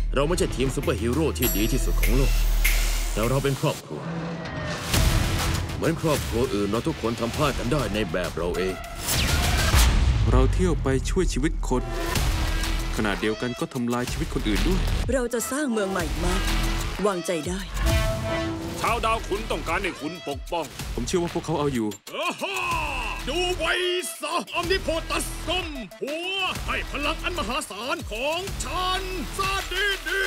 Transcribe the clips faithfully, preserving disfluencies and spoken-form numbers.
เราไม่ใช่ทีมซูเปอร์ฮีโร่ที่ดีที่สุดของโลกแต่เราเป็นครอบครัวเหมือนครอบครัวอื่นเราทุกคนทำพลาดกันได้ในแบบเราเองเราเที่ยวไปช่วยชีวิตคนขณะเดียวกันก็ทำลายชีวิตคนอื่นด้วยเราจะสร้างเมืองใหม่มาวางใจได้ชาวดาวขุนต้องการให้คุณปกป้องผมเชื่อว่าพวกเขาเอาอยู่ดูไว้ซะออมนิโพตัสก้มหัวให้พลังอันมหาศาลของฉันซะดี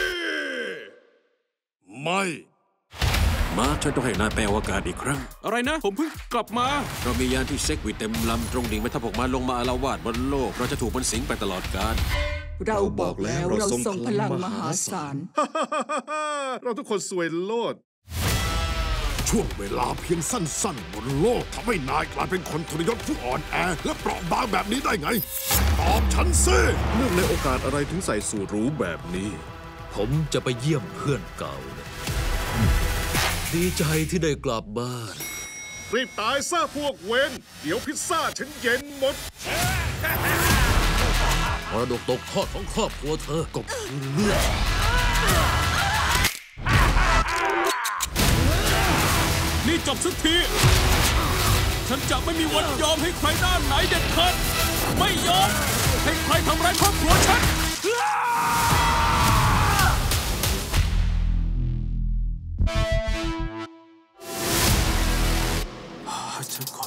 ๆไม่มาฉันต้องให้นายไปอวกาศอีกครั้งอะไรนะผมเพิ่งกลับมาเรามียานที่เซ็กวิเต็มลำตรงดิ่งไปถ้าพวกมันลงมาอาละวาดบนโลกเราจะถูกมันสิงไปตลอดกาลเราบอกแล้วเราส่งพลังมหาศาลเราทุกคนสวยโลดช่วงเวลาเพียงสั้นๆบนโลกทำให้นายกลายเป็นคนทรยศผู้อ่อนแอและเปราะบางแบบนี้ได้ไงตอบฉันสิเนื่องในโอกาสอะไรถึงใส่สูทหรูแบบนี้ผมจะไปเยี่ยมเพื่อนเก่านะดีใจที่ได้กลับบ้านรีบตายซะพวกเวนเดี๋ยวพิซซ่าฉันเย็นหมดมรดกตกทอดของครอบครัวเธอก็คือเลือดนี่จบสักทีฉันจะไม่มีวันยอมให้ใครด้านไหนเด็ดขาดไม่ยอมให้ใครทำร้ายครอบครัวฉันฉันขอ